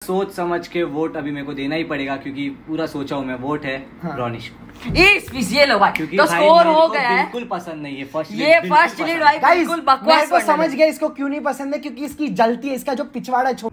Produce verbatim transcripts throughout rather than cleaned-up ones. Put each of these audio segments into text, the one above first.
सोच समझ के वोट अभी मेरे को देना ही पड़ेगा, क्योंकि पूरा सोचा हूँ मैं, वोट है हाँ। रॉनिश ये लो भाई, तो स्कोर हो गया है। बिल्कुल पसंद नहीं है फर्स्ट ये फर्स्ट लीड भाई, बिल्कुल बकवास। मैं समझ गया इसको क्यों नहीं पसंद है, क्योंकि इसकी जलती है, इसका जो पिछवाड़ा छोड़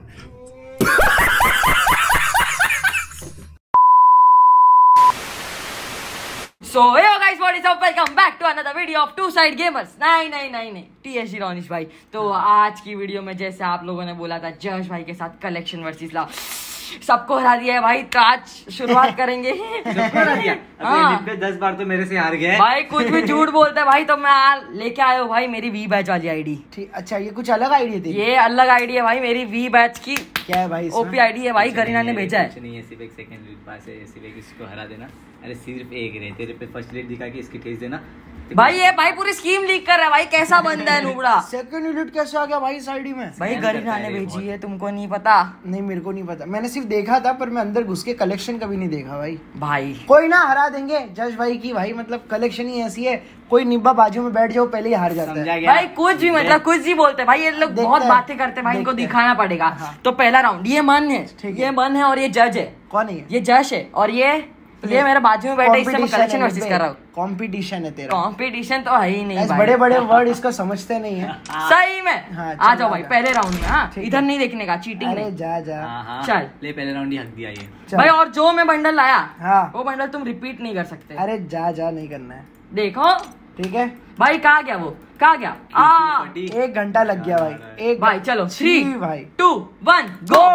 So hey guys, what is up? Welcome back to another video of Two Side Gamers। नहीं नहीं नहीं नहीं टीएसजी रॉनिश भाई। तो आज की वीडियो में जैसे आप लोगों ने बोला था जश भाई के साथ कलेक्शन वर्सेस ला, सबको हरा दिया है भाई। तो आज शुरुआत करेंगे। सबको हरा दिया। हाँ। अभी दस बार तो मेरे से हार गए भाई, कुछ भी झूठ बोलते हैं भाई। तो मैं लेके आया हूँ भाई मेरी वी बैच वाली आईडी। ठीक, अच्छा ये कुछ अलग आईडी थी? ये अलग आईडी है भाई मेरी वी बैच की। क्या है भाई? ओपी आईडी है भाई, करीना ने भेजा है। कुछ नहीं है, सिर्फ एक सेकंड लीड पास है, सिर्फ एक इसको हरा देना। अरे सिर्फ एक रहे, तेरे पे फर्स्ट लीड दिखा के इसकी भेज देना भाई। ये भाई पूरी स्कीम लीक कर रहा है भाई, कैसा बंदा है नूबड़ा। सेकंड यूनिट कैसे आ गया भाई इस आईडी में? भाई करीना ने भेजी है, तुमको नहीं पता? नहीं मेरे को नहीं पता, मैंने सिर्फ देखा था पर मैं अंदर घुस के कलेक्शन कभी नहीं देखा भाई। भाई कोई ना, हरा देंगे जश भाई की भाई, मतलब कलेक्शन ही ऐसी है, कोई निब्बा बाजू में बैठ जाओ पहले ही हार जाता है भाई। कुछ भी मतलब कुछ भी बोलते हैं भाई, ये लोग बहुत बातें करते हैं भाई, इनको दिखाना पड़ेगा। तो पहला राउंड ये मन है, ये मन है और ये जज है। कौन है? ये जश है और ये ये मेरे बाजू में बैठे, इससे मैं कलेक्शन वर्सेस कर रहा हूँ। कंपटीशन है तेरा। कंपटीशन तो है ही नहीं भाई, बड़े बड़े वर्ड इसको समझते नहीं है। सही में हाँ, आ जाओ भाई पहले राउंड में। हाँ इधर नहीं देखने का, चीटिंग अरे नहीं। जा जा हाँ, चल ले पहले राउंड ही हक दिया ये भाई। और जो मैं बंडल लाया हाँ वो बंडल तुम रिपीट नहीं कर सकते। अरे जा जा नहीं करना है, देखो ठीक है भाई। कहाँ गया वो, कहाँ गया? आ एक घंटा लग गया भाई। एक भाई चलो थ्री भाई two one go.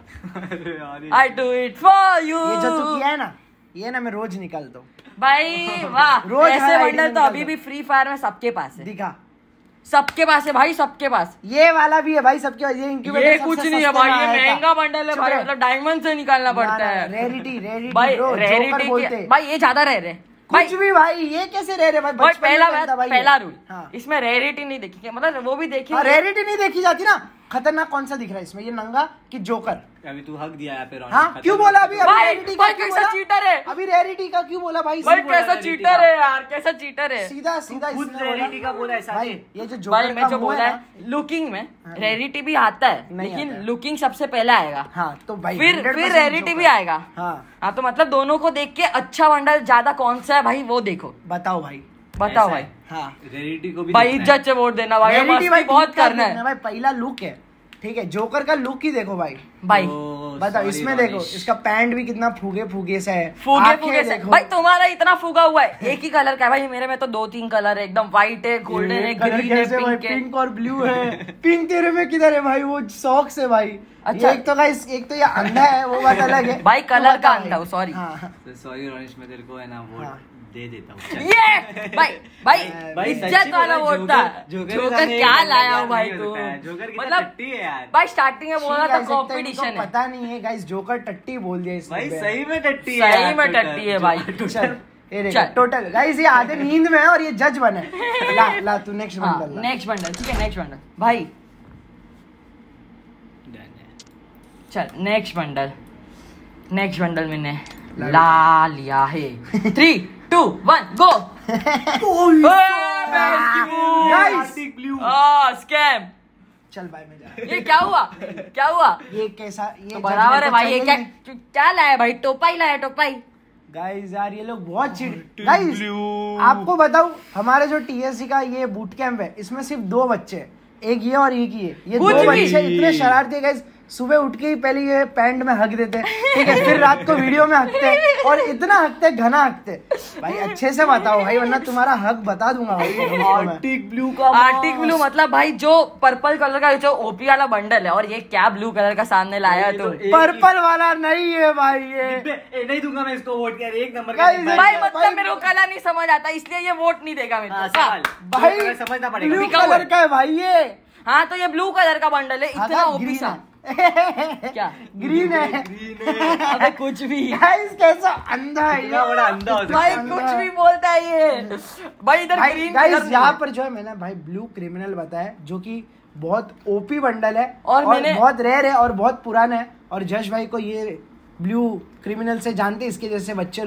I do it for you. ये जो तू किया है ना, ये ना मैं रोज निकालता हूँ भाई। वाह, रोज ऐसे बंडल तो अभी भी फ्री फायर में सबके पास है। दिखा, सबके पास है भाई, सबके पास। ये वाला भी है भाई सबके पास। ये इंक्यूबेटर ये कुछ नहीं है भाई, ये महंगा बंडल है भाई, मतलब डायमंड से निकालना पड़ता है। रेरिटी रेरिटी भाई, रेरिटी बोलते भाई। ये ज्यादा रह रहे कुछ भी भाई, ये कैसे रह रहे भाई? भाई पहला पहला रूल, हाँ। इसमें रेरिटी नहीं देखी, मतलब वो भी देखी। रेरिटी नहीं देखी जाती ना। खतरनाक कौन सा दिख रहा है इसमें, ये नंगा कि जोकर? अभी तू हक दिया है पे रॉनिश। हाँ क्यों बोला अभी? भाई रेरिटी भाई कैसा चीटर है अभी? रेरिटी का क्यों बोला भाई? भाई कैसा चीटर है यार, कैसा चीटर है। सीधा सीधा खुद रेरिटी का बोला है भाई। ये जो भाई जोकर मैं जो का मुंह बोला है है, लुकिंग में रेरिटी भी आता है, लेकिन लुकिंग सबसे पहले आएगा। हाँ तो भाई फिर फिर रेरिटी भी आएगा। हाँ हाँ तो मतलब दोनों को देख के अच्छा बंडल ज्यादा कौन सा है भाई वो देखो। बताओ भाई, बताओ भाई। हाँ रेरिटी को भी भाई इज्जत से वोट देना भाई, मस्ती बहुत करना है भाई। पहला लुक है, ठीक है, जोकर का लुक ही देखो भाई। भाई बताओ, इसमें देखो इसका पैंट भी कितना फूगे फूगे सा है, फूगे फूगे से भाई। तुम्हारा इतना फूगा हुआ है, एक ही कलर का है भाई। मेरे में तो दो तीन कलर है, एकदम व्हाइट है, गोल्डन है, ग्रीन है, पिंक है। पिंक और ब्लू है। पिंक तेरे में किधर है भाई? वो सॉक्स है भाई। अच्छा एक तो गाइस, एक तो ये अंधा है, वो बात अलग है भाई, कलर का अंधा हूँ, सॉरी सॉरी रॉनिश, मैं तेरे को है ना वोट दे देता हूँ। ये भाई भाई भाई इज्जत वाला वोट था। जोकर क्या लाया हूँ भाई तू? मतलब भाई स्टार्टिंग में बोला था कंपटीशन है। पता नहीं है गाइस, जोकर टट्टी बोल दिया इसने। भाई सही में टट्टी है, सही में टट्टी है भाई। चल ये देखो टोटल गाइस, ये आधे नींद में है और ये जज बने। ला ला तू नेक्स्ट बंडल। नेक्स्ट बंडल ठीक है, नेक्स्ट बंडल भाई। चल नेक्स्ट बंडल, नेक्स्ट बंडल मैंने ला लिया है। Three two one go. Scam. चल भाई मैं जा। ये क्या हुआ, क्या हुआ? ये कैसा? ये तो बराबर है भाई। ये क्या क्या लाया भाई? टोपाई लाया, टोपाई। गाइस यार ये लोग बहुत चीट। गाइस आपको बताऊं, हमारे जो टीएससी का ये बूट कैंप है, इसमें सिर्फ दो बच्चे, एक ये और एक ये ये दो बच्चे इतने शरारती है गाइस। सुबह उठ के ही पहले ये पैंट में हक देते, ठीक है, फिर रात को वीडियो में हकते और इतना हकते, घना हकते भाई। अच्छे से बताओ भाई, वरना तुम्हारा हक बता दूंगा भाई। आर्टिक ब्लू का, आर्टिक ब्लू मतलब भाई जो पर्पल कलर का जो ओपी वाला बंडल है, और ये क्या ब्लू कलर का सामने लाया है तुम? पर्पल वाला नहीं है भाई, ये नहीं दूंगा मैं इसको वोट। यार एक नंबर भाई मतलब मेरे को कलर नहीं समझ आता, इसलिए ये वोट नहीं देगा मेरे को भाई। समझना पड़ेगा ब्लू कलर का है भाई ये। हाँ तो ये ब्लू कलर का बंडल है, इतना ओपी सा। क्या ग्रीन है? अबे कुछ भी। गाइस कैसा अंधा है ये, बड़ा अंधा होता है भाई, कुछ भी बोलता है ये भाई। इधर ग्रीन गाइस यहाँ पर जो है मैंने भाई ब्लू क्रिमिनल बताया, जो कि बहुत ओपी बंडल है और, और मैंने बहुत रेयर है और बहुत पुराना है। और जश भाई को ये ब्लू क्रिमिनल से जानते, इसके जैसे बच्चे लोग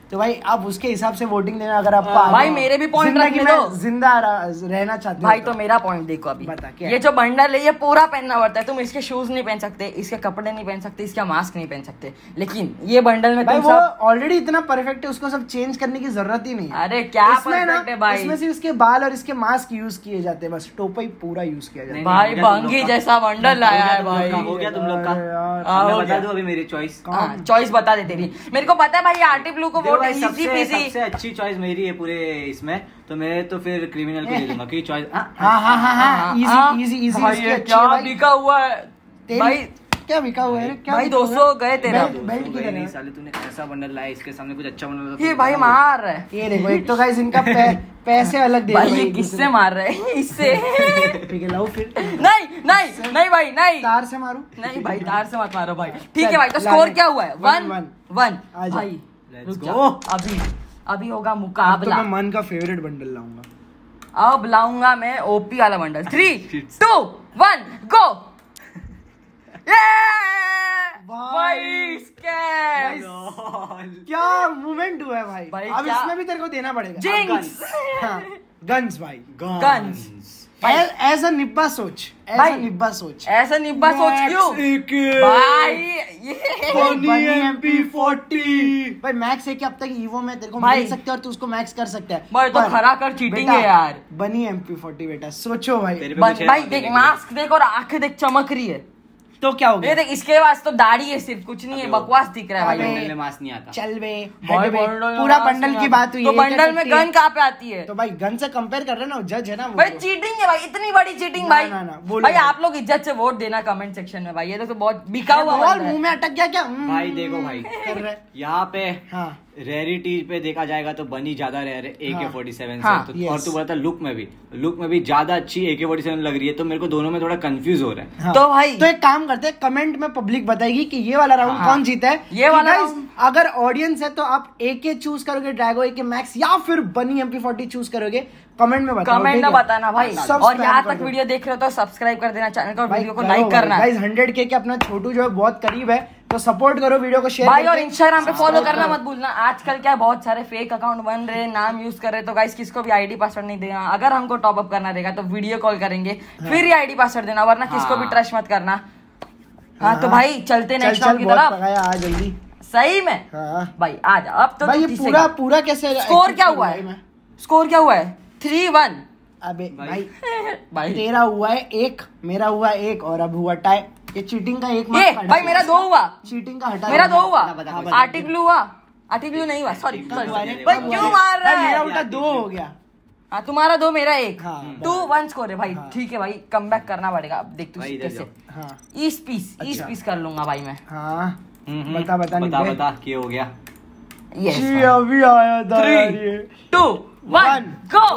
तो भाई आप उसके हिसाब से वोटिंग देना अगर आपको भाई मेरे भी point जिंदगी रखने में दो। जिंदा रह- रहना चाहते हो भाई तो मेरा पॉइंट देखो अभी बता, क्या ये है? जो बंडल है ये पूरा पहनना पड़ता है। तुम इसके शूज नहीं पहन सकते, इसके कपड़े नहीं पहन सकते, इसका मास्क नहीं पहन सकते, लेकिन ये बंडल में भाई तुम वो सब ऑलरेडी इतना परफेक्ट है, उसको सब चेंज करने की जरूरत ही नहीं है। अरे क्या इसमें ना परफेक्ट है भाई। इसमें सिर्फ इसके बाल और इसके मास्क यूज किए जाते हैं, बस टोपा ही पूरा यूज किया जाता है। भाई बंगी जैसा बंडल लाया है भाई। हो गया तुम लोग का। अरे यार, हाँ, मैं हो बता गया। दूं अभी मेरी चॉइस। हाँ, चॉइस बता दे तेरी। मेरे को पता है भाई आरटी ब्लू को वोट इजी सबसे पीसी। सबसे अच्छी चॉइस मेरी है पूरे इसमें, तो मैं तो फिर क्रिमिनल को दे दूंगा क्योंकि चॉइस हाँ हाँ हाँ हाँ इजी इजी इजी भाई ये क्या बिका हुआ है तेरी- भाई। क्या बिका हुआ है? क्या भाई बिका दो हुआ सौ है? गए तेरा। बेल्ट- बेल्ट किधर नहीं है? साले तूने ऐसा बंडल लाया, इसके सामने कुछ अच्छा बंडल ये भाई मार रहा है ये देखो, एक तो गाइस इनका पै, पैसे अलग दे भाई, रहे ये हैं किससे मार रहे हैं इससे? ठीक है लाओ फिर नहीं नहीं नहीं भाई नहीं तार से मारू नहीं भाई तार से मत मारो भाई। ठीक चल, है भाई तो ला स्कोर ले। क्या हुआ है? One, one one. वन आ जा। भाई Let's रुक जा। go। अभी अभी होगा अब तो मुकाबला। मैं मन का फेवरेट बंडल लाऊंगा। अब लाऊंगा मैं ओपी वाला bundle. Three two one go. भाई स्कैम। क्या मूवमेंट हुआ है भाई, भाई, अब क्या- इसमें भी तेरे को देना पड़ेगा। जिंक्स। हाँ, गन्स भाई, गन्स। ऐसा निब्बा सोच, ऐसा भाई, निब्बा सोच। ऐसा निब्बा सोच क्यों भाई? ये बनी एम पी फोर्टी भाई मैक्स है कि अब तक ईवो में तेरे को भाई। मिल सकते हैं और तू उसको मैक्स कर सकता है। भाई तो पर खरा कर चीटिंग है बेटा, यार। बनी एम पी फोर्टी बेटा, सोचो भाई। तेरे पे बन- कुछ है भाई बात देख नहीं मास्क देख और आंखें देख चमक रही है। तो क्या हो ये गया? देख इसके पास तो दाढ़ी है सिर्फ, कुछ नहीं है, अबे वो- बकवास दिख रहा है भाई। अबे, बंडल में मास्क नहीं आता। चल बे, भाई हट बे, बंडल में पूरा मास्क बंडल नहीं की आता। बात हुई तो है, क्या बंडल में छुट्टी है? गन कहाँ पे आती है? तो भाई गन से कंपेयर कर रहे हैं ना, जज है ना वो भाई तो। चीटिंग है भाई, इतनी बड़ी चीटिंग ना, भाई। ना, ना, बोलो भाई भाई। आप लोग इज्जत से वोट देना कमेंट सेक्शन में भाई। ये तो बहुत बिका हुआ बॉल बंदा है। मुंह में अटक गया क्या? हम्म, भाई देखो भाई, कर रहे। यहाँ पे हाँ रेयरिटी पे देखा जाएगा तो बनी ज्यादा रेयर है ए के फोर्टी सेवन हाँ, से तो, yes। और तू बोलता लुक में भी लुक में भी ज्यादा अच्छी ए के फोर्टी सेवन लग रही है, तो मेरे को दोनों में थोड़ा कंफ्यूज हो रहा है। हाँ। तो भाई- तो एक काम करते हैं, कमेंट में पब्लिक बताएगी कि ये वाला राउंड हाँ। कौन जीता है। ये वाला कि guys, round- अगर ऑडियंस है तो आप एके चूज करोगे, ड्रैगो एके मैक्स या फिर bunny M P forty choose करोगे, कमेंट में बताओ। कमेंट ठीक में है? बताना भाई। सब और spam यहाँ कर तक दो। वीडियो देख रहे हो तो सब्सक्राइब कर देना चैनल को और भाई वीडियो को करो लाइक भाई। करना है गाइस हंड्रेड के के अपना छोटू जो है बहुत करीब है, तो सपोर्ट करो, वीडियो को शेयर भाई। और करके इंस्टाग्राम पे फॉलो subscribe करना करो। मत भूलना। आजकल क्या है, बहुत सारे फेक अकाउंट बन रहे हैं, नाम यूज कर रहे हैं, तो गाइस किसको भी आईडी पासवर्ड नहीं देना। अगर हमको टॉप अप करना रहेगा तो वीडियो कॉल करेंगे, फिर ही आईडी पासवर्ड देना, वरना किसको भी हाँ। ट्रस्ट मत करना। हाँ तो भाई चलते चल नेक्स्ट चल राउंड की बहुत तरफ। पकाया आ जल्दी। सही में हाँ भाई आ जा अब तो भाई तू ये जीतेगा। पूरा पूरा कैसे स्कोर क्या हुआ है? मैं- स्कोर क्या हुआ है? थ्री वन अबे भाई। भाई भाई तेरा हुआ है एक, मेरा हुआ एक, और अब हुआ टाई। ये चीटिंग का एक ये mark हटा भाई दो। मेरा दो हुआ, चीटिंग का हटा मेरा दो। दो हुआ। बता, बता, बता। आर्टिक ब्लू हुआ, आर्टिक ब्लू नहीं हुआ, सॉरी कब हुआ रे? भाई कब क्यों हुआ रे? मार रहा भाई मेरा है? उल्टा दो हो गया। हाँ तुम्हारा दो मेरा एक, हाँ, टू वन स्कोर है भाई। हाँ। ठीक है भाई, कम बैक करना पड़ेगा। अब देख तू भाई इधर कैसे जाओ। हाँ ईस पीस ईस अच्छा। पीस कर लूंगा भाई मैं। हाँ हम्म, हम्म। बता बता बता निब्बे। बता क्या हो गया। यस जी अभी आया था यार ये। Two one go.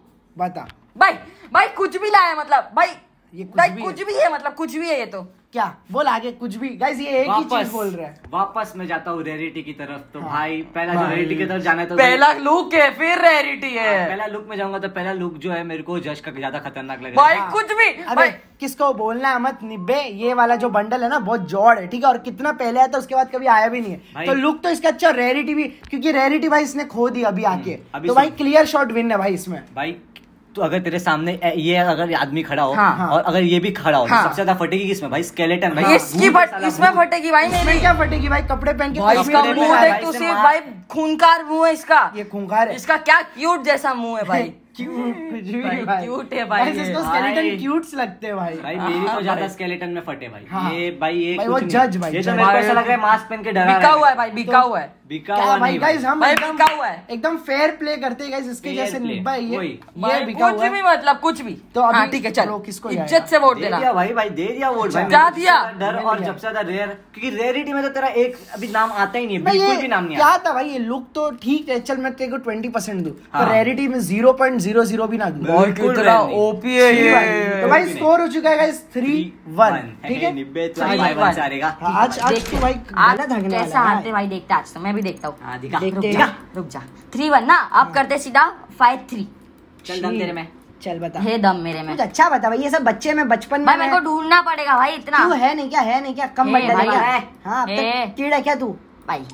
बता भाई भाई कुछ भी लाया मतलब भाई, ये कुछ भाई भी कुछ है। भी है मतलब कुछ भी है ये तो। क्या बोल आगे कुछ भी। गाइस ये एक ही चीज वापस बोल रहा है। वापस मैं जाता हूँ रेयरिटी की तरफ। तो हाँ। भाई पहला जो भाई। रेयरिटी की तरफ जाना है तो पहला लुक है फिर रेयरिटी हाँ, है पहला लुक में जाऊंगा तो पहला लुक जो है मेरे को जश का ज्यादा खतरनाक लग रहा भाई। है। हाँ। कुछ भी अबे भाई किसको बोलना है मत निब्बे, ये वाला जो बंडल है ना बहुत जॉड है, ठीक है, और कितना पहले आया था उसके बाद कभी आया भी नहीं है। भाई। तो लुक तो इसका अच्छा, रेयरिटी भी, क्योंकि रेयरिटी भाई इसने खो दी अभी आके, अभी तो सुन। भाई क्लियर शॉट विन है भाई इसमें। भाई तो अगर तेरे सामने ए- ये अगर आदमी खड़ा हो हाँ, हाँ। और अगर ये भी खड़ा हो हाँ। तो सबसे ज्यादा फटेगी किसमें भाई? स्केलेटन भाई। हाँ, इसकी भूत है फट साला, इसमें भूत। फटेगी भाई इसमें मेरी। क्या फटेगी भाई? कपड़े पहन के भाई तस्वीर इसका में मुंह लगाया देख भाई। तू इसे सिर्फ मार। भाई खूंखार मुंह है इसका। ये खूंखार है। इसका क्या क्यूट जैसा मुंह है भाई। क्यूट कुछ भी भाई, भाई। cute है भाई Guys, ये। इसको भाई। स्केलेटन क्यूट्स लगते हैं भाई। भाई मेरी हाँ, तो ज्यादा भाई। स्केलेटन में फटे भाई। हाँ। ये भाई ये भाई कुछ वो नहीं। जज भाई, ये तो जज। मेरे को भाई। ऐसा लग रहा है मास्क पहन के डरा बिका रहा हुआ है भाई, बिका हुआ है। बिका क्या हुआ भाई नहीं गाइस हम भाई एकदम बिका हुआ है। एकदम फेयर प्ले करते हैं गाइस, इसके Fair जैसे play, निब्बा है ये वही। ये भाई बिका कुछ हुआ भी है। मतलब कुछ भी। तो अभी हाँ ठीक है चल, ब्रो किसको इज्जत जाएगा? से वोट दे देना। दिया भाई भाई दे दिया वोट भाई। क्या मेरे को दिया? सबसे ज्यादा डर मैंने और दिया। सबसे ज्यादा रेयर, क्योंकि रेयरिटी में तो तेरा एक अभी नाम आता ही नहीं है, भाई बिल्कुल ये भी नाम नहीं क्या आता। था भाई? ये लुक तो ठीक है, चल मैं तेरे को ट्वेंटी परसेंट दूं, हाँ। तो रेयरिटी में जीरो पॉइंट जीरो जीरो भी ना दूं। भाई, कितना rare नहीं। ओपी है ठीक ये। भाई। तो भाई स्कोर हो चुका है गाइस थ्री वन, ठीक है। निब्बे तो Three भाई one। वन से हारेगा। हाँ, आज आज तो भाई आज गलत हगने कैसा वाला है। हारते भाई देखते आज तो मैं भी देखता हूँ। हाँ, दिखा। रुक देखते जा हैं। रुक जा थ्री वन ना अब करते सीधा फाइव थ्री। चल दम तेरे में। चल बता हे दम मेरे में कुछ अच्छा बता भाई, ये सब बच्चे में बचपन में भाई मेरे को ढूंढना पड़ेगा भाई इतना। तू है नहीं क्या? है नहीं क्या? कम हे बंडल है भाई, क्या? है। हाँ अब हे। तक कीड़ा क्या तू? भाई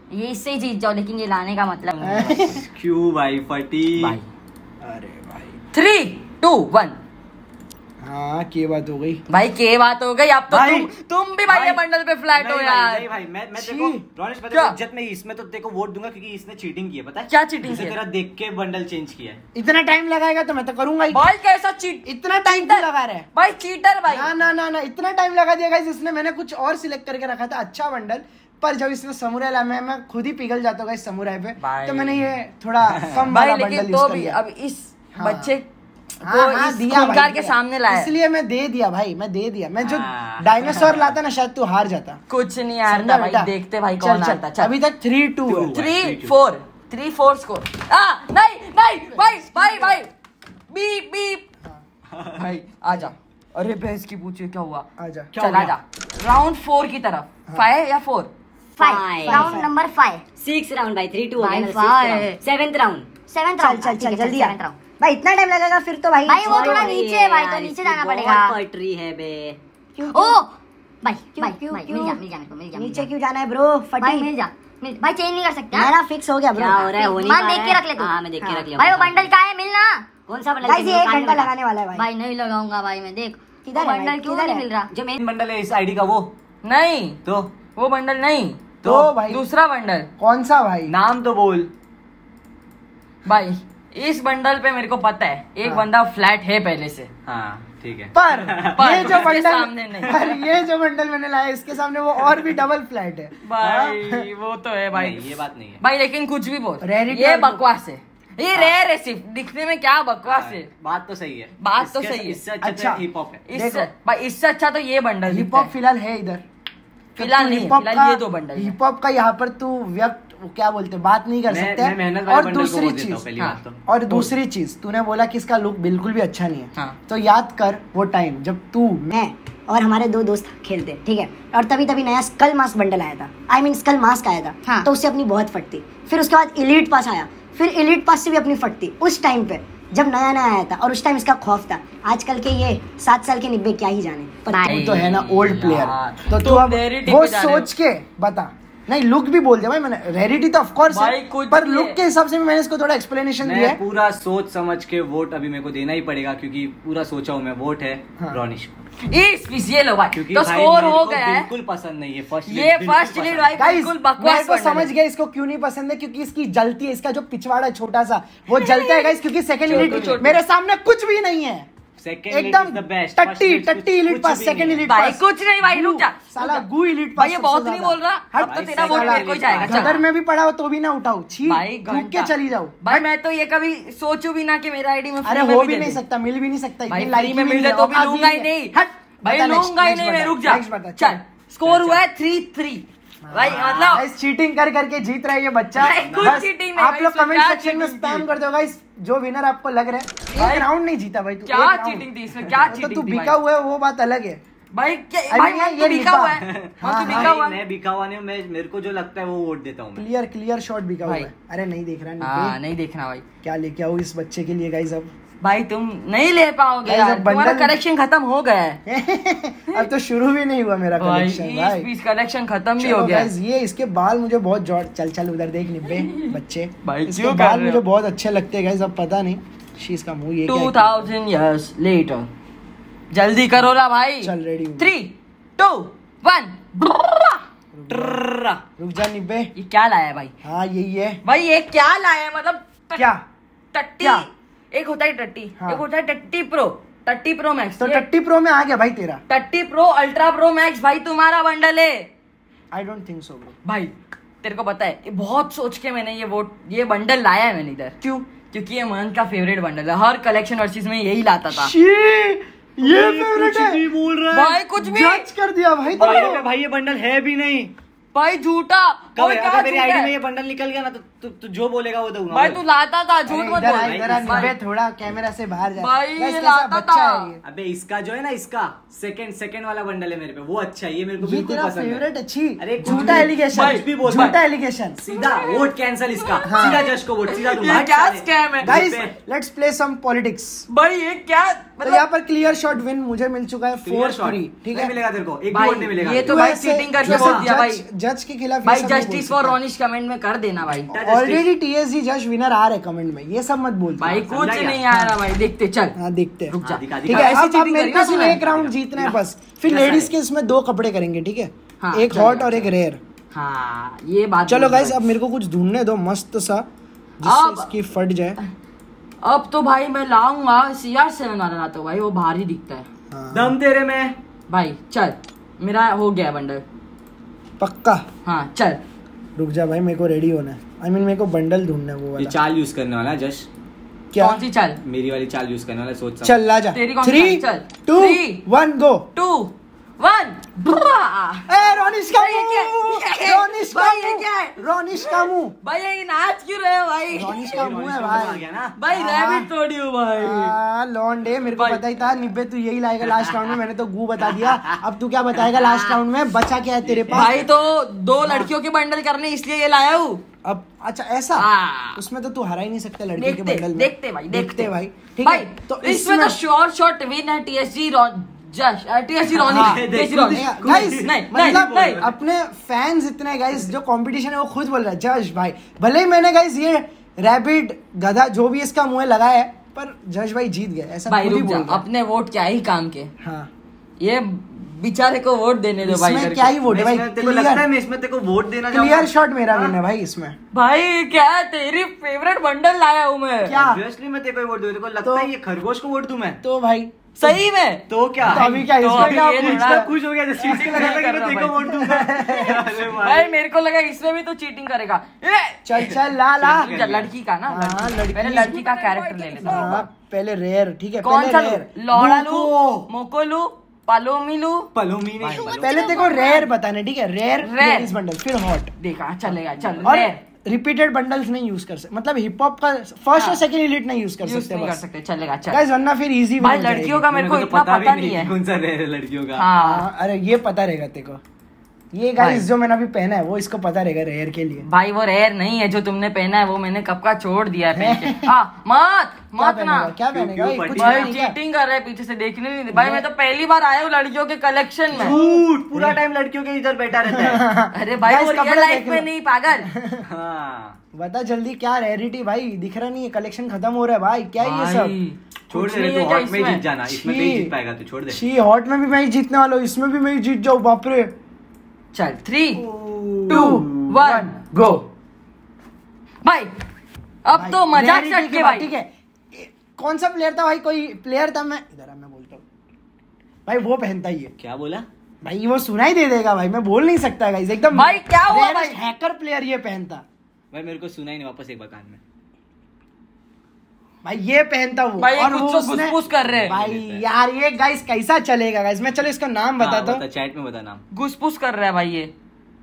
ये इससे ही जीत जाओ, लेकिन ये लाने का मतलब नहीं। क्यों भाई फटी भाई अरे भाई थ्री टू वन। हाँ की बात हो गई भाई के बात हो गई। अब तो भाई, तुम तुम भी भाई ये भाई, बंडल पे फ्लैट हो नहीं यार। भाई, नहीं भाई मैं मैं छी। देखो रॉनिश मैं क्या? देखो इज्जत में इसमें तो देखो वोट दूंगा क्योंकि इसने चीटिंग की है, पता है क्या cheating इसे की है? तेरा देख के बंडल चेंज किया है। इतना टाइम लगाएगा तो मैं तो करूंगा ही। भाई कैसा चीट, इतना टाइम क्यों लगा रहा है? भाई चीटर भाई। ना ना ना ना इतना टाइम लगा दिया गाइस इसने। मैंने कुछ और सिलेक्ट करके रखा था अच्छा बंडल, पर जब इसने समुराई लाया मैं मैं खुद ही पिघल जाता हूँ गाइस समुराई पे, भाई। तो मैंने ये थोड़ा कम भाई वाला लेकिन बंडल तो यूज कर भी लिया। अब इस हाँ। बच्चे हाँ, को हाँ, इस दिया भाई, खूंखार के दिया। सामने लाया। इसलिए मैं दे दिया भाई, मैं दे दिया। मैं जो हाँ। डायनासोर लाता ना शायद तू हार जाता। कुछ नहीं समझा आता भाई, बेटा? देखते भाई चल, कौन चल, आता। चल अभी तक थ्री टू है। Two। Three Three, two। Four three four score. आ नहीं नहीं भाई भाई भाई बीप बीप भाई आजा। अरे भैंस की पूछिए क्या हुआ। आजा चल आजा राउंड फोर की तरफ। फाइव या four? Five, round number five. Six round भाई, थ्री टू हो भाई, गया ना, five। Seventh round. सेवेंथ चल राउंड। चल चल जल्दी आ सेवेंथ राउंड। भाई इतना टाइम लगेगा फिर तो भाई भाई वो sorry थोड़ा भाई। नीचे है भाई, तो नीचे जाना पड़ेगा। पोएट्री है बे। क्यों ओ भाई क्यों, भाई क्यों, भाई क्यों? मिल जा मिल जा मेरे को, मिल जा मिल नीचे जा। क्यों जाना है ब्रो? भाई फटी मिल जा मिल- भाई चेंज नहीं कर सकते हाँ? मेरा फिक्स हो गया ब्रो। क्या हो रहा है, हो नहीं मान पा देख रहा के है? रख ले तू। हाँ मैं देख के हाँ। रख लिया। भाई वो बंडल का है मिलना। कौन सा बंडल? गाइस ये एक दुकान घंटा में बता। लगाने वाला है भाई। भाई नहीं लगाऊंगा भाई मैं, देख किधर वो है भाई, बंडल क्यों किधर नहीं है? मिल रहा। जो मेन बंडल है इस आईडी का वो नहीं तो वो बंडल नहीं, तो भाई दूसरा बंडल। कौन सा भाई? नाम तो बोल। भाई इस बंडल पे मेरे को पता है एक हाँ। बंदा फ्लैट है पहले से। हाँ ठीक है। पर पर ये जो उसके बंडल सामने नहीं। पर ये जो बंडल मैंने लाया इसके सामने वो और भी डबल फ्लैट है। भाई वो तो है भाई। नहीं, ये बात नहीं है भाई लेकिन कुछ भी बोल, Rarity ये और- बकवास है। ये रेयर है, सिर्फ दिखने में क्या बकवास है। बात तो सही है। बात तो इसके- सही है। इससे अच्छा, अच्छा। तो हिप हॉप है। इससे देखो। भाई इससे अच्छा तो ये बंडल हिप दिखता हॉप है। फिलहाल है इधर। फिलहाल तू नहीं है, hip hop फिलहाल का- ये दो बंडल है। हिप हॉप का यहाँ पर तू व्यक्त वो क्या बोलते हैं, बात नहीं कर मैं- सकते मैं मेहनत वाले और बंडल को दूसरी वोट देता हूँ चीज पहली हाँ। बात तो। और दूसरी चीज तूने बोला कि इसका लुक बिल्कुल भी अच्छा नहीं है, हाँ। तो याद कर वो टाइम जब तू मैं और हमारे दो दोस्त खेलते ठीक है, और तभी तभी नया स्कल मास्क बंडल आया था। आई मीन स्कल मास्क आया था हाँ। तो उससे अपनी बहुत फटती। फिर उसके बाद इलीट पास आया, फिर इलीट पास से भी अपनी फटती उस टाइम पे जब नया नया आया था, और उस टाइम इसका खौफ था। आजकल के ये सात साल के निब्बे क्या ही जाने। पर भाई, तू तो है ना ओल्ड प्लेयर, यार, तो तुम तू अब rarity वो पे जा रहे हो। सोच के बता। नहीं लुक भी बोल दिया भाई मैंने, रेरिटी तो ऑफ कोर्स भाई, है, कुछ पर भी लुक है। के हिसाब से भी मैंने इसको थोड़ा एक्सप्लेनेशन दिया मैं है। पूरा सोच समझ के वोट अभी मेरे को देना ही पड़ेगा क्योंकि पूरा सोचा हूँ मैं। वोट है हाँ। रॉनिश को। इस पीस ये लो भाई, क्योंकि तो भाई स्कोर मेरे हो को गया है। बिल्कुल पसंद नहीं है फर्स्ट ये फर्स्ट लीड भाई गाइस बिल्कुल मैं बकवास तो बंडल समझ है। गया इसको क्यों नहीं पसंद है, क्योंकि इसकी जलती है, इसका जो पिछवाड़ा है छोटा सा वो जलता है गाइस, क्योंकि सेकंड छोटू, इलीट छोटू। मेरे सामने कुछ भी नहीं है। सेकंड एकदम द बेस्ट टट्टी टट्टी इलीट पास, सेकंड इलीट भाई पास। कुछ नहीं भाई, रुक जा, साला रुक जा। गू इलीट पास। भाई ये सबसे बहुत नहीं ज्यादा। बोल रहा, हट, अब तो भाई, तेरा वोट साला मेरे को ही जाएगा। चल। अगर मैं भी पढ़ा हो तो भी ना उठाऊ, छी भाई थूक के घंटा। चली जाओ। भाई मैं तो ये कभी सोचू भी ना कि मेरा आईडी में अरे free में हो भी भी दे नहीं दे। सकता, मिल भी नहीं सकता, भाई इतनी फ्री like में भी मिल नहीं जाए है, तो भी औकात लूंगा ही है। नहीं। हट, भाई बता next, लूंगा ही next नहीं मैं, बता, रुक जा। next बता, चल स्कोर हुआ है थ्री थ्री भाई, मतलब गाइस चीटिंग कर करके जीत रहा है ये बच्चा। भाई, कुछ बस cheating नहीं आप भाई, लोग इसमें कमेंट क्या सेक्शन में cheating स्पैम थी? कर दो गाइस, जो विनर आपको लग रहा है। भाई, एक राउंड नहीं जीता भाई तू, क्या एक round। चीटिंग थी इसमें, क्या तो चीटिंग तू थी बिका भाई? हुआ है वो बात अलग है। भाई क्या I भाई mean, मैं ये तो बिका लिपा। हुआ है, मैं हाँ, तो बिका भाई, हुआ है। मैं बिका हुआ नहीं हूँ, मैं मेरे को जो लगता है वो वोट देता हूँ मैं। क्लियर क्लियर शॉट बिका हुआ भाई। है। अरे नहीं देख रहा हाँ नहीं, नहीं देखना भाई, क्या लेके आओ इस बच्चे के लिए गाइस अब। भाई तुम नहीं ले पाओगे Guys, यार, अब तुम्हारा बंडल- कलेक्शन खत्म हो गया है। अब तो शुरू भी नहीं हुआ मेरा भाई कलेक्शन इस भाई। पीस कलेक्शन खत्म भी चलो हो गया guys, ये इसके बाल मुझे बहुत जोड़, चल चल उधर देख निब्बे बच्चे, भाई, इसके क्यों कर बाल रहे मुझे हो? बहुत अच्छे लगते हैं गाइस, अब पता नहीं शीश का मुंह ये क्या टू है। थाउजेंड इयर्स लेटर, जल्दी करो ला भाई। चल रेडी हूँ। Three two one. रुक जा निब्बे। ये क्या लाया है भाई? हाँ यही है। भाई ये क्या लाया है, मतलब ट- क्या टट्टी। क्या? एक होता है टट्टी, हाँ। एक होता है टट्टी प्रो, टट्टी प्रो मैक्स। तो ये टट्टी प्रो में आ गया भाई तेरा। टट्टी प्रो अल्ट्रा प्रो मैक्स भाई तुम्हारा बंडल है I don't think so bro. भाई। तेरे को पता है ये बहुत सोच के मैंने ये वोट ये बंडल लाया है मैंने इधर। क्यों? क्योंकि ये मन का फेवरेट बंडल है, हर कलेक्शन वर्सेस में यही लाता था। ये फेवरेट है। भी बोल रहा है भाई कुछ भी जज कर दिया भाई भाई, तेरे को। भाई ये बंडल है भी नहीं। भाई झूठा। कब भाई है? क्या अगर मेरी झूठ आईडी है? में ये बंडल निकल गया ना तो तू तू जो बोलेगा वो दूंगा। भाई तू लाता था, झूठ अरे मत इधर बोल आ, इधर आ, भाई। निब्बे थोड़ा कैमरा से बाहर जा। भाई, Guys, ये कैसा लाता बच्चा था। है ये। अबे इसका जो है ना, इसका सेकंड सेकंड वाला बंडल है मेरे पे, वो अच्छा है, ये मेरे को ये बिल्कुल तेरा पसंद फेवरेट है। अच्छी अरे कुछ झूठा भी- एलिगेशन, भाई, कुछ भी बोल झूठा भाई। एलिगेशन। सीधा वोट कैंसिल इसका, हाँ। सीधा जश को वोट, सीधा दूंगा। ये हट क्या साले। स्कैम है? गाइस पे। Let's play some politics. भाई ये क्या तो यहाँ पर क्लियर शॉट विन मुझे मिल चुका है फोर थ्री। ठीक है, मिलेगा तेरे को, एक भाई, वोट नहीं मिलेगा। ये तो भाई चीटिंग करके बोल दिया भाई। जज के खिलाफ भाई जस्टिस फॉर रोनिश कमेंट में कर देना भाई। ऑलरेडी टीएसजी जज विनर आ रहे कमेंट में, ये सब मत बोल भाई कुछ नहीं आ रहा भाई, देखते चल। हाँ देखते हैं। रुक जा। दिखा, ठीक दिखा। है, ऐसी अब अब cheating मेरे करी ना को सिर्फ तूने? एक राउंड जीतना है बस। फिर लेडीज के इसमें दो कपड़े करेंगे, ठीक है, हाँ, एक चल, हॉट चल, और एक रेयर। हाँ ये बात चलो बोल गाइस, भाई। अब मेरे को कुछ ढूंढने दो मस्त सा अब- जिससे इसकी फट जाए। अब तो भाई मैं लाऊंगा सीआर सेवन वाला लाता हूँ भाई, वो भारी दिखता है हाँ, दम तेरे में भाई। चल मेरा हो गया बंडल। पक्का हाँ चल। रुक जा भाई, मेरे को रेडी होना है। आई मीन मेरे को बंडल ढूंढना है वो ये वाला। चाल यूज करने वाला है जश, क्या? कौन सी चल? मेरी वाली चाल यूज करने वाला है, सोच समझ। चल ला जा। तेरी कौन सी थ्री चल? Two Three, one go. Two one. ए रोनिश का भाई, ये क्या मुंह, है? रोनिश का भाई, ये मुंह, क्या है? रोनिश का मुंह, भाई ये नाच क्यों रहे हो भाई? रोनिश का मुंह है आ भाई। गया ना। भाई रैबिट तोड़ी हो भाई। हाँ, लॉन्डे, मेरे को भाई। पता ही था निब्बे तू यही लाएगा लास्ट राउंड में। मैंने तो गू बता दिया। अब तू क्या बताएगा लास्ट राउंड में? बचा क्या है तेरे पास? भाई तो दो लड़कियों के बंडल करने इसलिए ये लाया हूँ। अब अच्छा ऐसा, हाँ। उसमें तो तू हरा ही नहीं सकता लड़के के देखते बंडल में। देखते भाई देखते भाई, ठीक भाई है। तो इसमें तो श्योर शॉट विन है टीएसजी जश टीएसजी हाँ, रोनिश टीएसजी रोनिश। गाइस नहीं नहीं मतलब नहीं। अपने फैंस इतने गाइस, जो कंपटीशन है वो खुद बोल रहा है जज भाई। भले ही मैंने गाइस ये रैबिट गधा जो भी इसका मुंह है लगाया है, पर जज भाई जीत गए, ऐसा भाई खुद ही रुक जा, बोल रहा है। अपने वोट क्या ही काम के। हाँ, ये बेचारे को वोट देने दो भाई। इसमें करके। क्या ही वोट है भाई? इसमें तेरे को लगता है क्लियर मैं इसमें तेरे को वोट देना क्लियर शॉट मेरा विन है भाई इसमें। भाई क्या तेरी फेवरेट बंडल लाया हूँ मैं। क्या? ऑब्वियसली मैं तेरे को वोट दूं, तेरे को लगता तो- है ये खरगोश को वोट दूं मैं? तो भाई सही में तो क्या? तो अभी क्या तो इसमें अभी क्या ये पूछ- थोड़ा- खुश हो गया जैसे चीटिंग कर रहा था कि मैं तेरे को वोट दूंगा। अरे भाई मेरे को लगा इसमें भी तो चीटिंग करेगा। ए! चल चल ला ला। रुक जा, लड़की का ना हाँ, लड़की। लड़की। पहले लड़की का कैरेक्टर ले लेता हूँ। हाँ, पहले रेयर, ठीक है, कौन पहले सा रेयर। लू? लौड़ा लू, मुको। मोको लू, पालोमी लू। पलोमी ने पहले तेरे को रेयर बताना, ठीक है, रेयर Rare। लेडीज बंडल, फिर हॉट। देखा चलेगा चल। और rare। रिपीटेड बंडल्स नहीं यूज कर सकते, मतलब हिप हॉप का फर्स्ट और सेकंड एलिट नहीं यूज कर यूज सकते नहीं कर बस सकते, चलेगा चल। गाइस, वरना फिर इजी भाई लड़कियों का मेरे को इतना पता नहीं है। कौन सा रहे लड़कियों का। हाँ अरे ये पता रहेगा तेरे को। ये भाई। गाइस जो मैंने अभी पहना है वो इसको पता रहेगा रेयर के लिए। भाई वो रेयर नहीं है जो तुमने पहना है, वो मैंने कब का छोड़ दिया है पहन के। हाँ मत क्या मत ना। पहनेगा, क्या पहनेगा? क्यों, भाई, कुछ भाई नहीं क्या? चीटिंग कर रहे हैं पीछे से, देखने नहीं दे। भाई मैं तो पहली बार आया हूँ लड़कियों के कलेक्शन में। झूठ, पूरा टाइम लड़कियों के इधर बैठा रहता है। अरे भाई Guys, वो रियल कपड़े लाइफ देख में लो। नहीं पागल। हाँ बता जल्दी, क्या रेयरिटी भाई दिख रहा नहीं है, कलेक्शन खत्म हो रहा है भाई, क्या है ये सब? भाई, छोड़ कुछ दे, नहीं तू है क्या हॉट में ही इसमें? जीत जाना, इसमें तो ही जीत पाएगा तू, छोड़ दे। शी हॉट में भी मैं ही जीतने वाला हूँ, इसमें भी मैं ही जीत जाऊँ, बाप रे। चल थ्री टू वन गो। भाई अब तो मजाक Rarity चट की के बात, भाई। ठीक है। ए, कौन सा प्लेयर था भाई? कोई प्लेयर था, मैं इधर आ, मैं बोलता हूँ भाई, वो पहनता ही है क्या बोला? भाई, वो सुनाई दे देगा भाई, मैं बोल नहीं सकता गाइस, एकदम भाई, क्या हुआ भाई? हैकर प्लेयर ये पहनता भाई मेरे को सुना ही नहीं, वापस एक बार कान में। भाई, ये पहनता वो। भाई, ये और कुछ वो तो उसने- घुस-पुस कर रहे हैं। भाई यार ये गाइस कैसा चलेगा गाइस? मैं चलो इसका नाम बताता हाँ, हूँ। चैट में बता नाम। घुस-पुस कर रहा है भाई ये।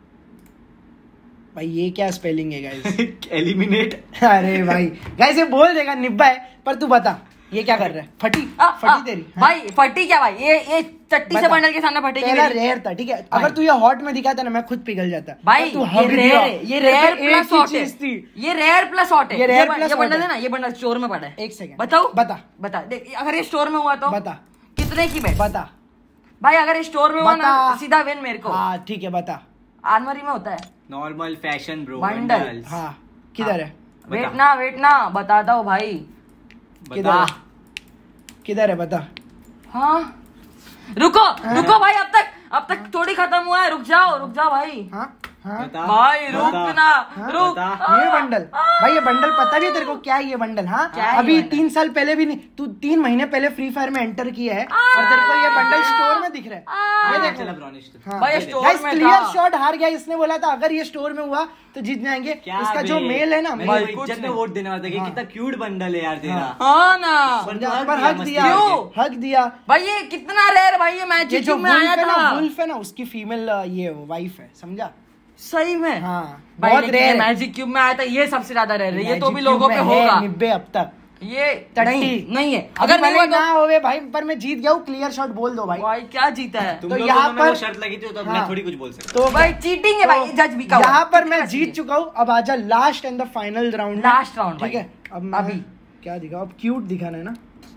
भाई ये क्या स्पेलिंग है गाइस? एलिमिनेट। अरे भाई गाइस ये बोल देगा निब्बा है, पर तू बता ये क्या कर रहा है? फटी आ, फटी आ, तेरी। हाँ? भाई फटी क्या भाई? ये ये चट्टी से बता। बंडल के सामने फटेगी पहला मेरी। रेयर था, ठीक है, अगर तू ये हॉट में दिखाता ना मैं खुद पिघल जाता। भाई पर तू ये हग रेयर दिया। है, ये तेरे रेयर पे एक प्लस ही हॉट है। चीज थी। ये रेयर प्लस हॉट है। ये rare ब- plus ये hot बंडल है। है ना, ये बंडल स्टोर में पड़ा है। एक सेकंड बताओ बता बता देख, अगर ये स्टोर में हुआ तो बता कितने की बेट? बता भाई अगर ये स्टोर में हुआ ना बता। सीधा विन मेरे को। हाँ ठीक है बता। आलमारी में होता है। Normal fashion bro. बंडल। हाँ किधर है? वेट ना वेट ना बताता हूँ भाई। किधर है? किधर है बता। हाँ रुको रुको भाई, अब तक अब तक थोड़ी खत्म हुआ है, रुक जाओ रुक जाओ भाई। हाँ हाँ बता, भाई रुक बता। ना हाँ? रुक। बता। ये बंडल भाई, ये बंडल पता भी है तेरे को क्या है ये बंडल? हाँ क्या है ये अभी बंडल? तीन साल पहले भी नहीं, तू तीन महीने पहले फ्री फायर में एंटर किया है और तेरे को ये बंडल स्टोर में दिख रहा है। ये हाँ, देखो। चला ब्रॉनिश। हाँ। भाई, Guys, स्टोर में क्लियर था। शॉट हार गया, इसने बोला था अगर ये स्टोर में हुआ तो जीत जाएंगे। इसका जो मेल है ना, मैं मेल, तो कुछ इज्जत में नहीं। वोट देने वाला था कि हाँ। कितना क्यूट बंडल है यार तेरा। हाँ ना पर तू पर दिया हक मस्ती दिया, करके। हक दिया। भाई ये कितना रेयर भाई, ये मैच ये जो में आया वुल्फ है ना, था। वुल्फ है ना, उसकी फीमेल ये वाइफ है, समझा? सही में हाँ भाई, बहुत लेकिन ये रेयर है। मैजिक क्यूब में आया था, ये सबसे ज्यादा रेयर है। ये तो Magic भी लोगों Cube पे में है होगा निब्बे अब तक। ये थर्टी। नहीं नहीं है। अगर अगर नहीं हुआ ना तो होवे भाई, पर मैं जीत गया हूँ, क्लियर शॉट बोल दो भाई। भाई क्या जीता है? तुम तो लोगों यहाँ को मैं वो पर- शर्त लगी थी तो हाँ। मैं थोड़ी कुछ बोल सकता। तो भाई चीटिंग है भाई, जज भी का हुआ। यहाँ पर मैं कितना जीत चुका हूँ, अब आजा last and the final round. Last round ठीक भाई। है, अब मैं अभी। क्या दिखाऊं? अब क्यूट दिखाना है ना?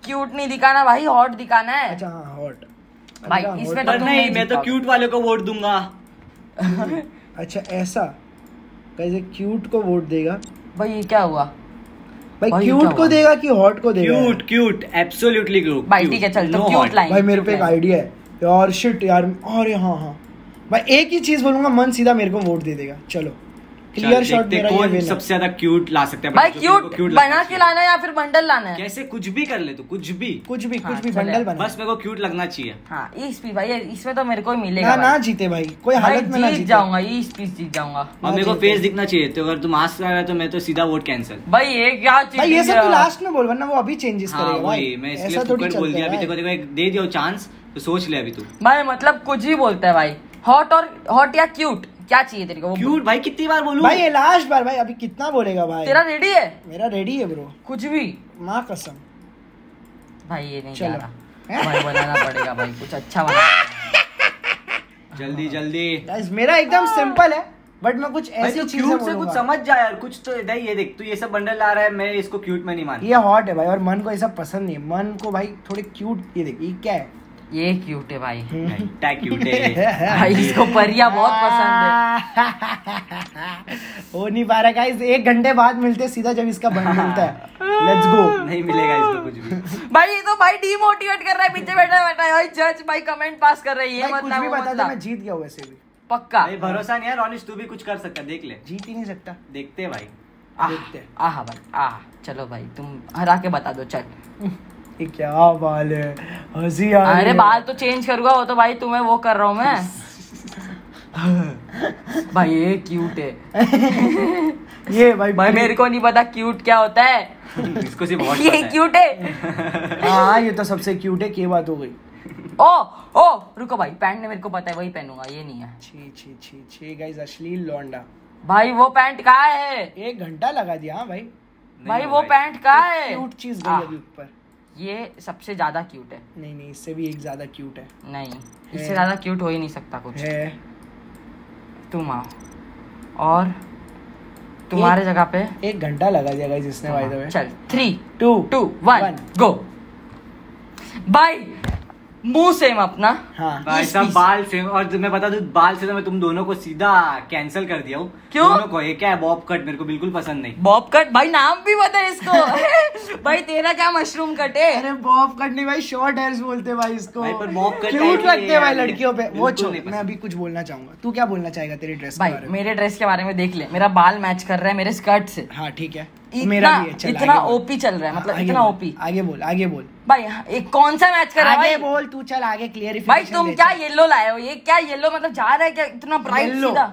क्यूट नहीं दिखाना भाई, हॉट दिखाना है। अच्छा हाँ हॉट भाई इसमें तो पर तुम नहीं, मैं तो जीत क्यूट वाले को वोट दूंगा। अच्छा ऐसा कैसे क्यूट को वोट देगा पाओगे। भाई ये क्या हुआ भाई, भाई, क्यूट क्या को हुआ? देगा कि हॉट को देगा? Cute cute absolutely cute. भाई ठीक है चल, तो क्यूट लाइन। भाई मेरे पे एक आइडिया है यार, शिट यार, अरे हाँ हाँ भाई एक ही चीज बोलूंगा, मन सीधा मेरे को वोट दे देगा। चलो क्लियर शॉट मेरा ये कौन win है। सबसे ज्यादा क्यूट ला सकता है भाई जो तेरे को क्यूट लगना बना के चाहिए। लाना है या फिर बंडल लाना है? कैसे कुछ भी कर ले तू, कुछ भी, कुछ भी हाँ, कुछ भी चले। बंडल बना। बस मेरे को क्यूट लगना चाहिए। हाँ इस पीस भाई, इसमें तो मेरे को ही ना मिलेगा ना भाई। जीते भाई, कोई भाई हालत में ना जीत जीते। जाऊंगा, इस पीस जीत जाऊंगा। और मेरे को जीते। फेस दिखना चाहिए, तो अगर तू मास्क लगा रहा है तो मैं तो सीधा वोट कैंसिल। भाई ये क्या चीज भाई ये है सब यार? तो लास्ट में बोल, वरना वो अभी चेंजेस हाँ करेगा वही, भाई। मैं इसलिए ऐसा थोड़ी फुकट बोल चलता दिया। है अभी देखो भाई। देखो दे दियो चांस, तो सोच ले अभी तू। भाई मतलब कुछ ही बोलता है भाई, हॉट और हॉट या क्यूट, क्या चाहिए तेरे को? वो क्यूट भाई कितनी बार बोलूं? भाई ये लास्ट बार भाई, अभी कितना बोलेगा भाई? तेरा रेडी है? मेरा रेडी है ब्रो, कुछ भी माँ कसम। भाई ये नहीं चलो। जा रहा भाई, बनाना पड़ेगा भाई, कुछ अच्छा बना। जल्दी जल्दी गाइस मेरा एकदम सिंपल है, बट मैं कुछ भाई ऐसी तू चीजें क्यूट से कुछ बोलूंगा। समझ जा यार, कुछ तो इधर ये देख, तू ये सब बंडल ला रहा है, मैं इसको क्यूट में नहीं मानता। ये हॉट है भाई, और मन को ऐसा पसंद नहीं है। मन को भाई थोड़े क्यूट, ये देख ये क्या है? ये क्यूट है भाई। क्या क्यूट है भाई इसको परिया बहुत पसंद है। हो नहीं पा रहा गाइस, एक घंटे बाद मिलते सीधा जब इसका बंड मिलता है। Let's go. नहीं मिलेगा इसको कुछ भी। भाई ये तो भाई डिमोटिवेट कर रहा है, पीछे बैठा बैठा है भाई। जज भाई कमेंट पास कर रही है, भाई कुछ मतलब भी वो बता दे, मतलब मैं जीत गया हूँ वैसे भी। पक्का भाई भरोसा नहीं है रोनिश, तू भी कुछ कर सकता है, देख ले। जीत ही नहीं सकता। देखते हैं भाई। आह, देखते हैं। आह भाई आह, चलो भाई तुम हरा के बता दो चल। ये क्या बाल है, हंसी आ रही अरे है। बाल तो चेंज करूंगा, वो तो भाई तुम्हें वो कर रहा हूँ मैं। भाई ये क्यूट है। ये भाई भाई मेरे को नहीं पता क्यूट क्या होता है। इसको सिर्फ बहुत ये पता है। क्यूट है। हाँ ये तो सबसे क्यूट है, क्या बात हो गई? ओ ओ रुको भाई, पैंट ने मेरे को पता है, वही पहनूंगा, ये नहीं है। छी छी छी छी गाइस, अश्लील लौंडा। भाई वो पैंट कहाँ है? एक घंटा लगा दिया। हाँ भाई, भाई नहीं वो भाई। पैंट कहाँ है? क्यूट चीज आह, गई अभी ऊपर। ये सबसे ज्यादा क्यूट है। नहीं नहीं, इससे भी एक ज्यादा क्यूट है। नहीं इससे ज्यादा क्यूट हो ही नहीं सकता कुछ। है तुम आओ, और तुम्हारे जगह पे एक घंटा लगा दिया गाइस इसने, तुम बाय द आओ। वे। चल three two two one go. भाई मुंह सेम अपना। हाँ भाई इस सब पीस- बाल से, और मैं बता दूं बाल से तो मैं तुम दोनों को सीधा कैंसिल कर दिया हूँ। क्यों? दोनों को। ये क्या है बॉब कट, मेरे को बिल्कुल पसंद नहीं। बॉब कट भाई, नाम भी बता इसको। भाई तेरा क्या मशरूम कट है? अरे बॉब कट नहीं भाई, शॉर्ट हेयर्स बोलते हैं भाई इसको। भाई पर बॉब कट क्यूट है लगते हैं भाई यार, लड़कियों पे। वो बिल्कुल छोड़, नहीं मैं पसंद। अभी कुछ बोलना चाहूंगा। तू क्या बोलना चाहेगा तेरी ड्रेस के भाई बारे में? मेरे ड्रेस के बारे में देख ले, मेरा बाल मैच कर रहा है मेरे स्कर्ट से। हाँ ठीक है, इतना मेरा भी है। चल, इतना आगे बोल। ओपी चल रहा है, मतलब आगे इतना बोल, ओपी। आगे बोल आगे बोल भाई एक कौन सा मैच कर रहा है आगे भाई? बोल तू, चल आगे क्लियर। भाई तुम क्या येलो लाए हो? ये क्या येलो मतलब जा रहा है क्या इतना ब्राइट Yellow। सीधा?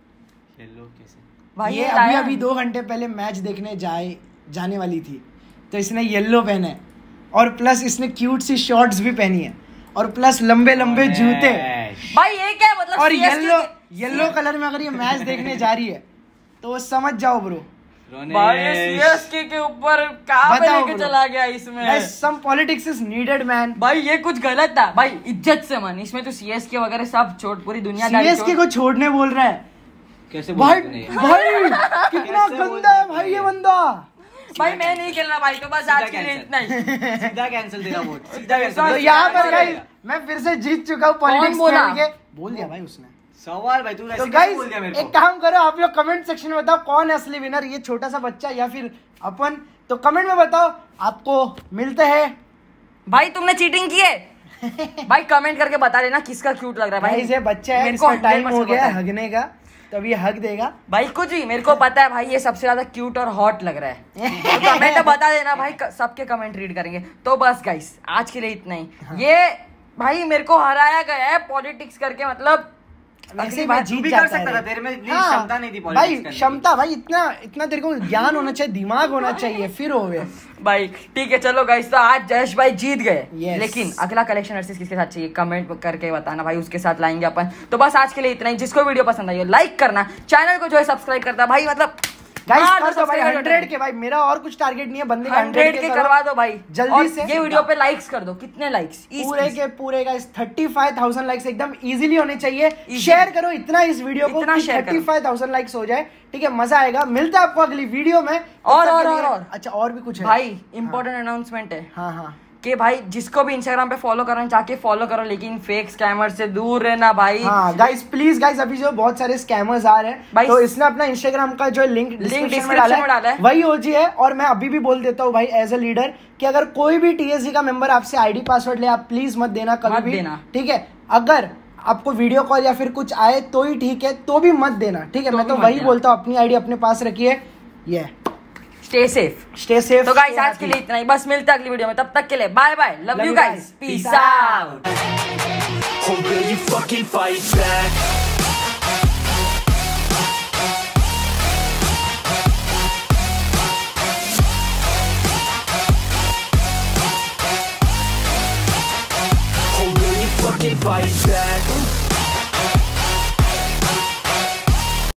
येलो कैसे? भाई ये ये अभी लाया अभी है। दो घंटे पहले मैच देखने जाए जाने वाली थी, तो इसने येलो पहना है, और प्लस इसने क्यूट सी शॉर्ट्स भी पहनी है, और प्लस लंबे लंबे जूते, भाई ये क्या है? मतलब और C S K येलो के- येलो कलर में अगर ये मैच देखने जा रही है तो समझ जाओ ब्रो। भाई ये C S K के ऊपर कहाँ पे बताओ लेके bro। चला गया इसमें? Some politics is needed man. भाई ये कुछ गलत था भाई, इज्जत से मन। इसमें तो C S K वगैरह सब छोड़, पूरी दुनियादारी सीएसके छोड़। को छोड़ने बोल रहा है कैसे भाई। बोलते नहीं? भाई कितना कैसे गंदा बोलते है हैं भाई ये ये? बंदा। भाई मैं नहीं खेल रहा भाई, तो बस सीधा आज के लिए cancel। इतना ही। सीधा कैंसिल तेरा वोट, सीधा तो कैंसिल। यहाँ पर गाइस मैं फिर से जीत चुका हूँ पॉलिटिक्स बोला? खेल के। बोल दिया भाई उसने। सवाल भाई तू तो ऐसे गाइस बोल दिया मेरे एक को। काम करो, आप लोग कमेंट सेक्शन में बताओ कौन है असली विनर, ये छोटा सा बच्चा या फिर अपन। तो कमेंट में बताओ, आपको मिलते हैं। भाई तुमने चीटिंग की है? भाई कमेंट करके बता देना किसका क्यूट लग रहा है भाई। भाई ये बच्चा है, मेरे को इसका टाइम हंड्रेड हो परसेंट गया पता है। हगने का, तब ये हग देगा। भाई कुछ भी मेरे को पता है भाई, ये सबसे ज्यादा क्यूट और हॉट लग रहा है। तो कमेंट बता देना भाई, क- सबके कमेंट रीड करेंगे। तो बस गाइस आज के लिए इतना ही। ये भाई मेरे को हराया गया है पॉलिटिक्स करके, मतलब वैसे अगली मैं बार जीत तू भी जाता कर सकता है। था, तेरे में इतनी हाँ, क्षमता नहीं थी भाई पॉलिटिक्स करने की। क्षमता भाई इतना इतना तेरे को ज्ञान होना चाहिए, दिमाग होना चाहिए, फिर हो गए। भाई ठीक है चलो गाइस, तो आज जयेश भाई जीत गए। Yes. लेकिन अगला कलेक्शन वर्सेस किसके साथ चाहिए कमेंट करके बताना भाई, उसके साथ लाएंगे अपन। तो बस आज के लिए इतना ही। जिसको वीडियो पसंद आई हो लाइक करना, चैनल को जो है सब्सक्राइब करता भाई, मतलब गाइस मार कर दो भाई subscribe हंड्रेड के। भाई मेरा और कुछ टारगेट नहीं है, बंदे का हंड्रेड हंड्रेड के करवा दो भाई जल्दी और से। ये वीडियो पे लाइक्स कर दो। कितने लाइक्स? पूरे के पूरे guys thirty five thousand likes एकदम इजीली होने चाहिए। शेयर करो इतना इस वीडियो को इतना कि share करो। थर्टी फाइव थाउजेंड लाइक्स हो जाए, ठीक है? मजा आएगा। मिलता है आपको अगली वीडियो में। तब और तक और के और लिए- और अच्छा और भी कुछ है भाई इंपॉर्टेंट अनाउंसमेंट है हाँ हाँ कि भाई जिसको भी इंस्टाग्राम पे फॉलो करना चाहे फॉलो करो, लेकिन फेक स्कैमर से दूर रहना भाई। हाँ गाइस प्लीज गाइस, अभी जो बहुत सारे स्कैमर्स आ रहे हैं भाई, तो इसने अपना इंस्टाग्राम का जो लिंक डिस्क्रिप्शन में डाला, डाला है वही ओजी है। और मैं अभी भी बोल देता हूँ भाई एज अ लीडर कि अगर कोई भी टीएससी का मेंबर आपसे आईडी पासवर्ड ले, आप प्लीज मत देना कभी भी, ठीक है। अगर आपको वीडियो कॉल या फिर कुछ आए तो ही ठीक है, तो भी मत देना, ठीक है। मैं तो वही बोलता हूँ, अपनी आईडी अपने पास रखिए। ये स्टे सेफ, स्टे सेफ। तो गाइस आज के लिए इतना ही, बस मिलते हैं अगली वीडियो में, तब तक के लिए bye bye, love you guys, peace out. Or will you fucking fight back? Or will you fucking fight back?